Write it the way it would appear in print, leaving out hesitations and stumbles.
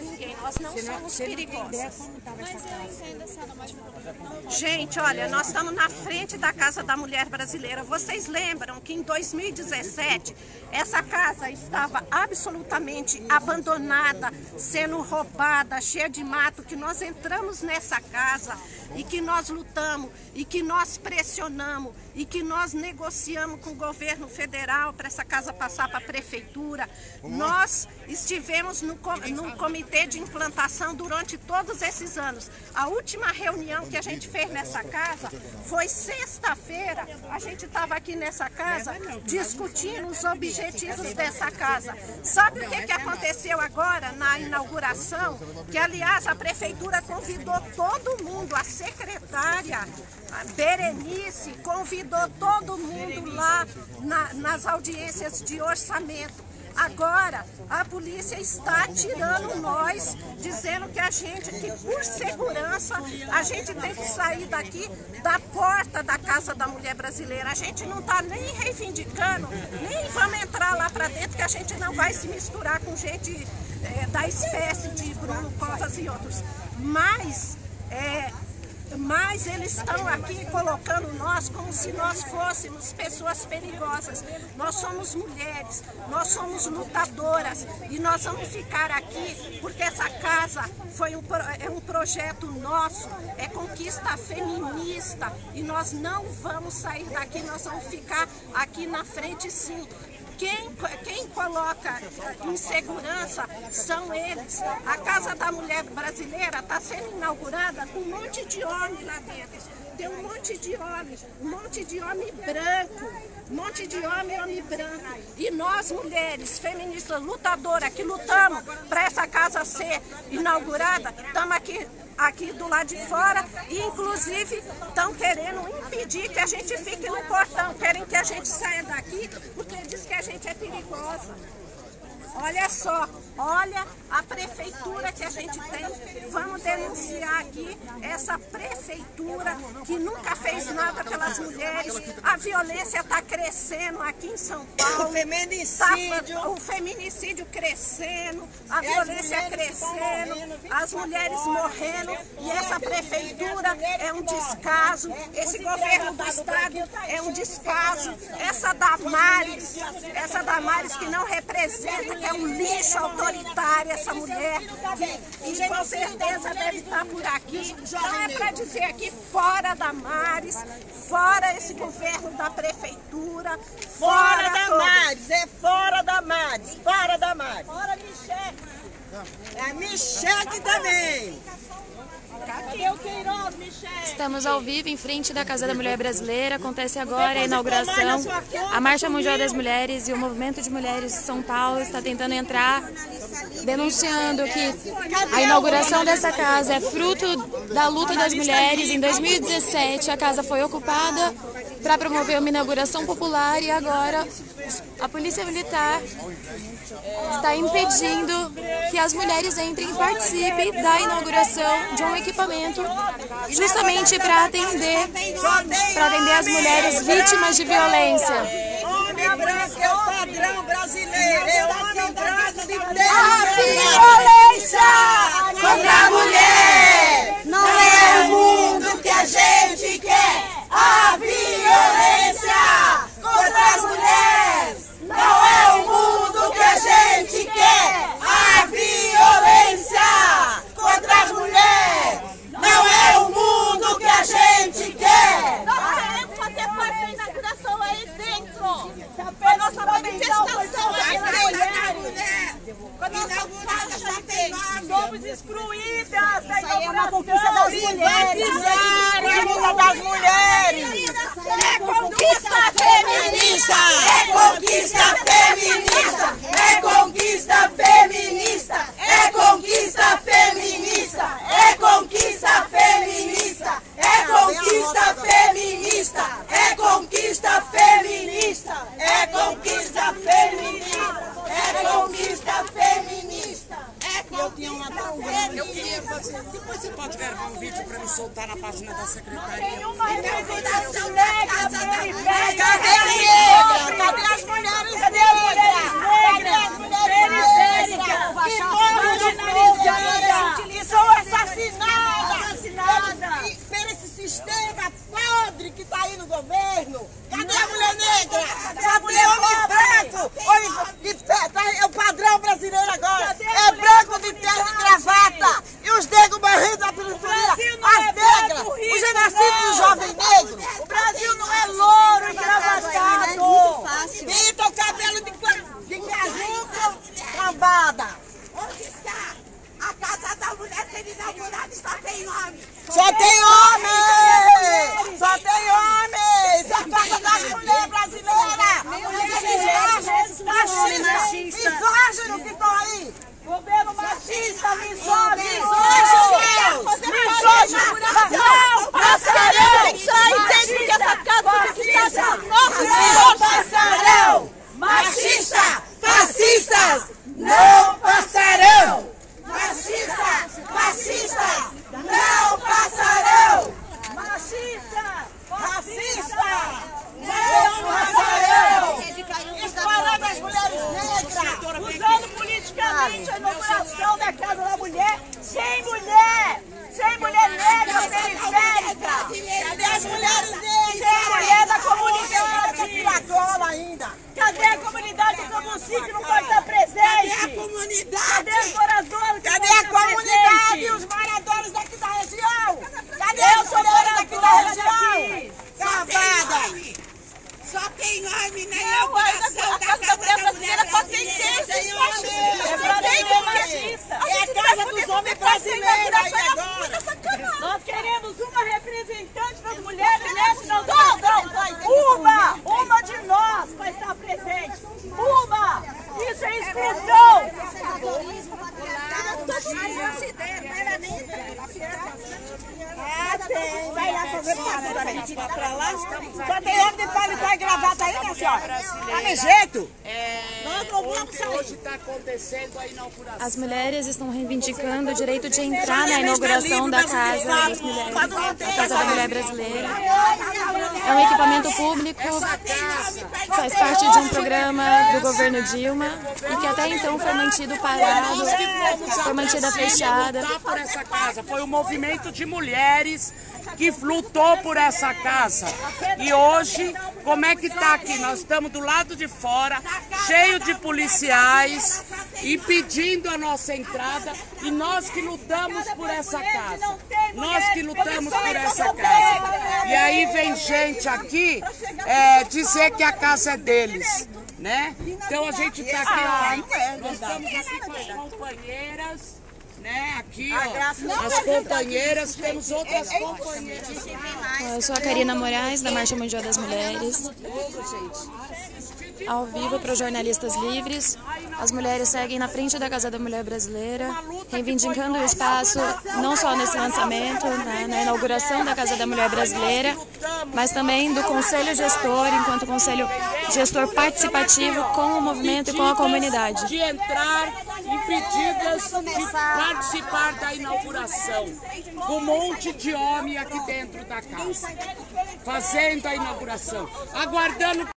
ninguém, nós não somos perigosas. Gente, olha, nós estamos na frente da Casa da Mulher Brasileira. Vocês lembram que em 2017 essa casa estava absolutamente abandonada, sendo roubada, cheia de mato, que nós entramos nessa casa e que nós lutamos e que nós pressionamos e que nós negociamos com o governo federal para essa casa passar para a prefeitura. Nós estivemos no comitê de implantação durante todos esses anos. A última reunião que a gente fez nessa casa foi sexta-feira. A gente estava aqui nessa casa discutindo os objetivos dessa casa. Sabe o que aconteceu agora na inauguração? Que, aliás, a prefeitura convidou todo mundo, a secretária, a Berenice, convidou todo mundo lá nas audiências de orçamento. Agora, a polícia está tirando nós, dizendo que por segurança, a gente tem que sair daqui da porta da Casa da Mulher Brasileira. A gente não está nem reivindicando, nem vamos entrar lá para dentro, que a gente não vai se misturar com gente da espécie de Bruno Covas e outros. Mas eles estão aqui colocando nós como se nós fôssemos pessoas perigosas. Nós somos mulheres, nós somos lutadoras e nós vamos ficar aqui porque essa casa é um projeto nosso, é conquista feminista e nós não vamos sair daqui, nós vamos ficar aqui na frente sim. Quem coloca insegurança são eles. A Casa da Mulher Brasileira está sendo inaugurada com um monte de homem lá dentro. Tem um monte de homem branco, um monte de homem branco. E nós, mulheres feministas, lutadoras, que lutamos para essa casa ser inaugurada, estamos aqui do lado de fora e inclusive estão querendo impedir que a gente fique no portão, querem que a gente saia daqui porque diz que a gente é perigosa. Olha só, olha a prefeitura que a gente tem. Vamos denunciar aqui essa prefeitura que nunca fez nada pelas mulheres. A violência está crescendo aqui em São Paulo. O feminicídio crescendo, a violência crescendo, as mulheres morrendo. E essa prefeitura é um descaso, esse governo do estado é um descaso. Essa Damares que não representa, que é um lixo autoritário, essa mulher, e com certeza deve estar por aqui. Então é para dizer aqui, fora Damares, fora esse governo da prefeitura, fora Damares, fora Damares, fora Damares. Fora Michele. É Michele também. Estamos ao vivo em frente da Casa da Mulher Brasileira. Acontece agora a inauguração. A Marcha Mundial das Mulheres e o Movimento de Mulheres de São Paulo está tentando entrar, denunciando que a inauguração dessa casa é fruto da luta das mulheres. Em 2017, a casa foi ocupada para promover uma inauguração popular e agora a Polícia Militar está impedindo que as mulheres entrem e participem da inauguração de um equipamento justamente para atender as mulheres vítimas de violência. Homem branco é o padrão brasileiro, é homem branco de Deus. A violência contra a mulher não é o mundo que a gente quer. A violência contra as mulheres não é o mundo que a gente quer. A violência contra as mulheres não é o mundo que a gente quer. Nós queremos fazer parte da inauguração aí dentro. A nossa manifestação aqui nas mulheres. Com a nossa faixa, somos excluídas da inauguração. É uma conquista das mulheres. É a luta das mulheres. É conquista feminista. É conquista feminista. É conquista feminista. É conquista feminista. É conquista feminista. É conquista feminista. É conquista feminista. É conquista feminista. É conquista feminista. Eu tinha uma dúvida. Eu queria fazer. Depois você pode gravar um vídeo para me soltar na página da secretaria. Nenhuma representação negra, periférica. Cadê a negra? Cadê as mulheres negras? Cadê as mulheres negras? Periféricas. Que povo de povo. sendo inaugurado só tem homem. Só tem homem! Só tem homem! Isso é a casa das mulheres brasileiras! Machistas! Misógino que estão aí! Governo machista, misógino! Não passarão! Sai dentro que essa casa que está Não passarão! Machista! Fascistas! Não passarão! Fascistas! Fascistas! Não passarão! machista! Racista! Não passarão! Espalhando as mulheres negras! Usando politicamente a inauguração da Casa da Mulher sem mulher! Sem mulher negra periférica! Cadê as mulheres negras? Sem mulher da comunidade! Piragola ainda! Cadê a comunidade do Camusim que não pode estar presente? Cadê a comunidade? Cadê os moradores que Cadê não a estão comunidade? presentes? Os moradores daqui da região? Cadê Eu os sou moradores daqui da moradora região? daqui. Cavada! Só tem homem na inauguração A Casa da Mulher Brasileira só tem desses machistas. É Só tem machista. a casa dos homens brasileiros aí agora. Nós queremos uma representante das mulheres nesse uma de nós vai estar presente. Uma! Isso é exclusão! Tem. Vai lá fazer parte pra lá. Só tem homem de paletó e gravata aí, né, senhora? Tá no jeito? Hoje está acontecendo a inauguração. As mulheres estão reivindicando o direito de entrar na inauguração da Casa das Mulheres, a Casa da Mulher Brasileira. É um equipamento público, faz parte de um programa do governo Dilma e que até então foi mantido parado, foi mantida fechada. Lutar por essa casa. Foi o movimento de mulheres que lutou por essa casa. E hoje, como é que tá aqui? Nós estamos do lado de fora, cheio de policiais, impedindo a nossa entrada, e nós que lutamos por essa casa. Nós que lutamos por essa casa. E aí vem gente aqui dizer que a casa é deles, né? Então a gente está aqui, ó, nós estamos aqui com as companheiras, né? Aqui, ó, as companheiras, temos outras companheiras. Eu sou a Karina Moraes, da Marcha Mundial das Mulheres. Ao vivo para os jornalistas livres. As mulheres seguem na frente da Casa da Mulher Brasileira, reivindicando o espaço não só nesse lançamento, né, na inauguração da Casa da Mulher Brasileira, mas também do Conselho Gestor, enquanto Conselho Gestor participativo com o movimento e com a comunidade. De entrar, impedidas de participar da inauguração. Com um monte de homem aqui dentro da casa, fazendo a inauguração, aguardando